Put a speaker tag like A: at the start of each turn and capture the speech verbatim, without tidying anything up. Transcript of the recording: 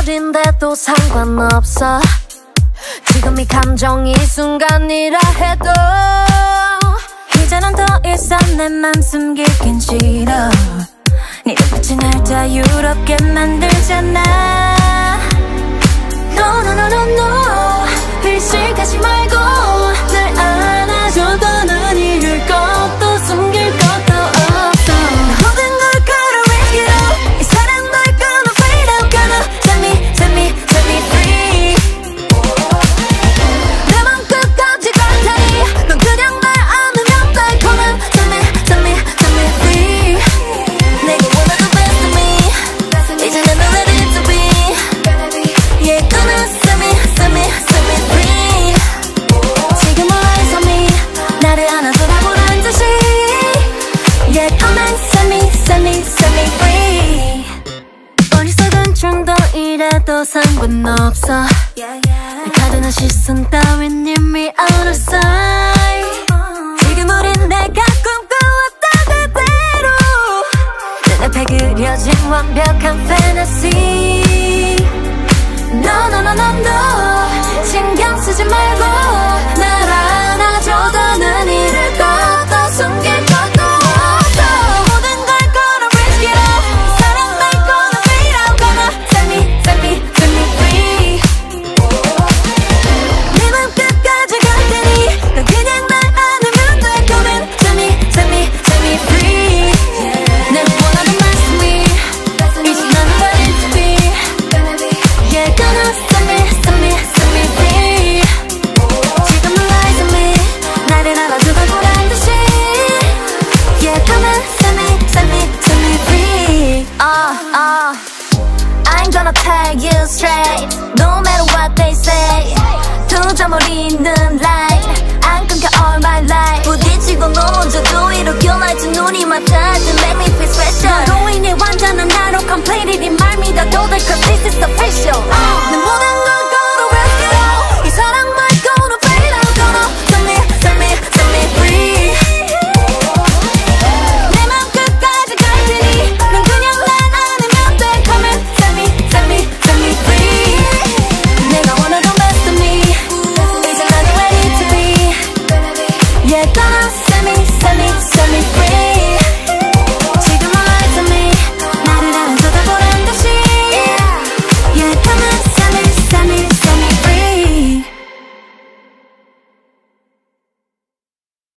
A: 지금어린데도 상관없어. 지금 이 감정이 순간이라 해도 이제는 더 이상 내 맘 숨기긴 싫어. 네 눈빛이 날 자유롭게 만들잖아. No no no no no 의식하지 말고 날 안아줘. 더는 잃을 것도 숨길 것도 없어. 모든 걸 걸어 risk it all. 이 사랑 널 gonna fade out. Gonna set me set me set me free. 내 맘 끝까지 갈 테니 넌 그냥 날 안으면 돼. Come on set me set me set me free. 내가 원하는 best of me 이제 난 ready to be. Yeah gonna set me set me set me free. 지금 올라서 me 나를 안아줘라고란 듯이. Yeah come on set me set me set me free. 어리석은 충동이라도 상관없어. 가둔한 시선 따윈 이미 out of sight. 지금 우린 내가 꿈꿔왔던 그대로 눈앞에 그려진 완벽한 fantasy. No no no no no 신경 쓰지 말고 날 안아줘. 더는 잃을 것도 숨길 것도 없어. 모든 걸 걸어 risk it all. 사랑 날 gonna fade out. Gonna set me set me set me free. 네 맘 끝까지 갈 테니 넌 그냥 날 안으면 돼. Come in set me set me set me free. 내 원하는 best of me 이제 난 ready to be. Yeah gonna set me set me set me free. 지금 lies on me 나를 알아주고란 듯이. Yeah come on set me set me set me free. Uh uh I ain't gonna tell you straight no matter what they say. 두 점을 잇는 line 안 끊겨 all my life. 부딪히고 넘어져도 이렇게 날지 눈이 맞닿을 때 make me feel special. 너로 인해 완전한 나로 completely 네 말 믿어도 돼 cause this is official.